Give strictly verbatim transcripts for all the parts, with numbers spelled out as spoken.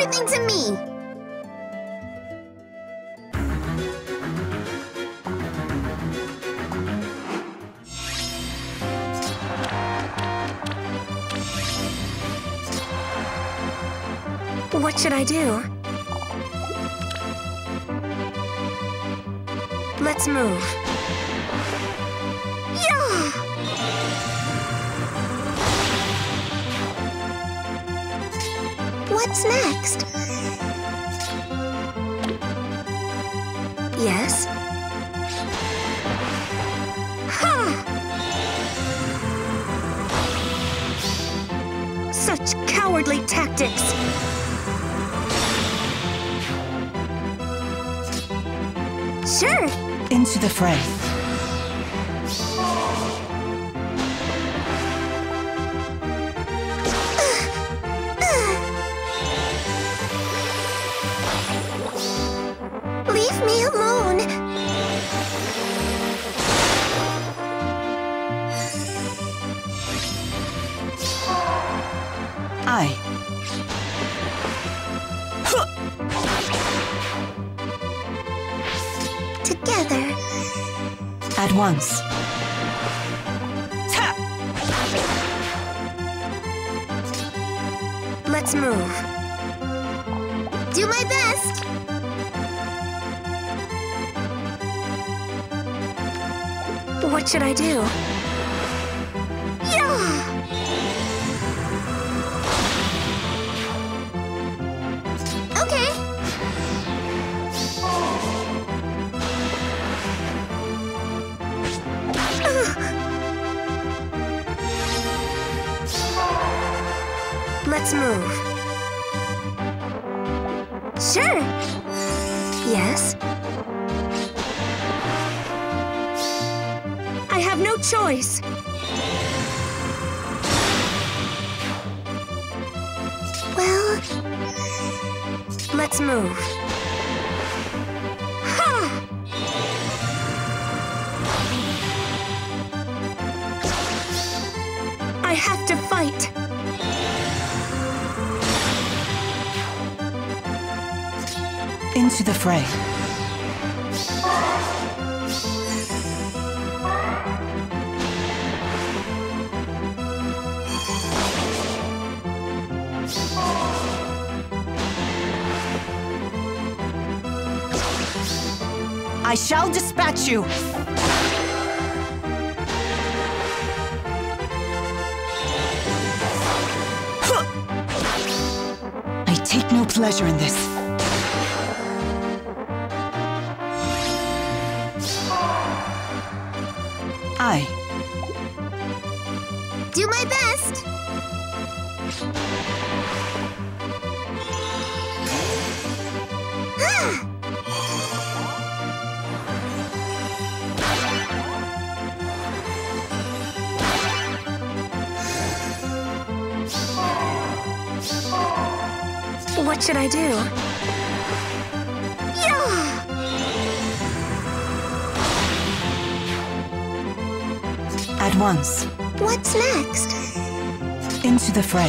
everything to me. What should I do? Let's move. Yeah! What's next? Yes? Ha! Such cowardly tactics! Sure! Into the fray. Leave me alone! I. Together. At once. Ta! Let's move. Do my best! What should I do? Yeah! Okay. Let's move. Sure. Yes? I have no choice. Well... Let's move. Ha! I have to fight. Into the fray. I shall dispatch you! I take no pleasure in this. I. Do my best! Ah! What should I do? Yeah! At once. What's next? Into the fray.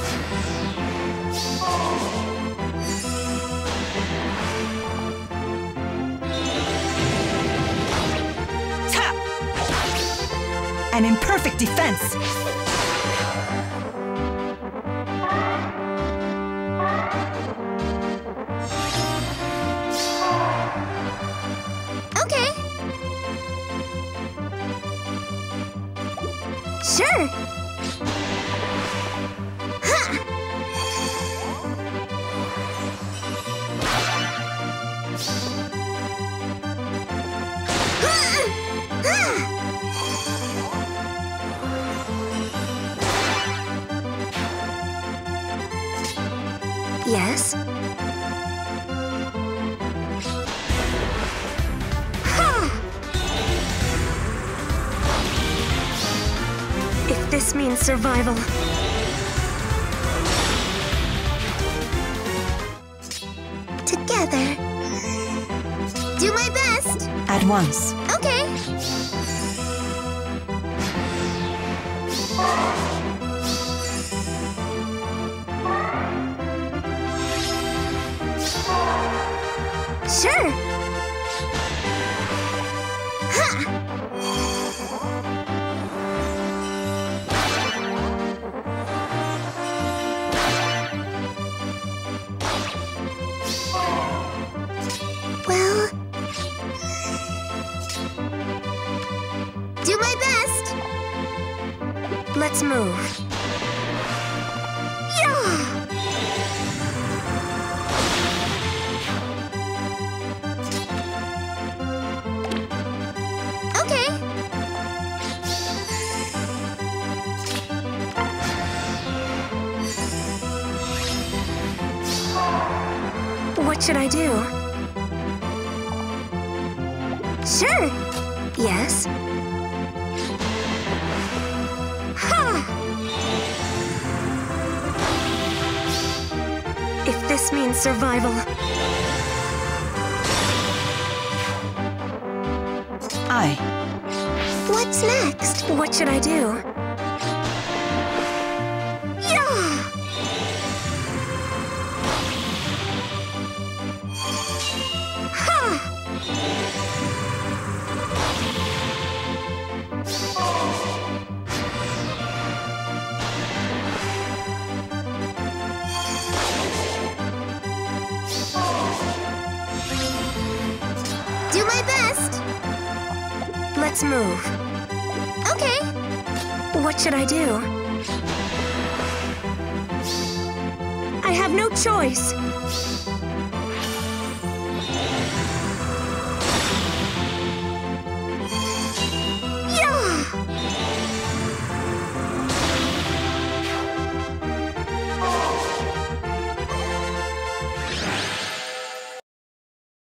Ta! An imperfect defense! Okay. Sure. Ha! Yes? If this means survival. Together. Do my best. At once. Okay. Sure. Ha! Well, do my best. Let's move. Yeah! Okay. What should I do? Sure. Yes? Ha! If this means survival. I. What's next? What should I do? Yeah! Ha! Do my best. Let's move. Okay. What should I do? I have no choice.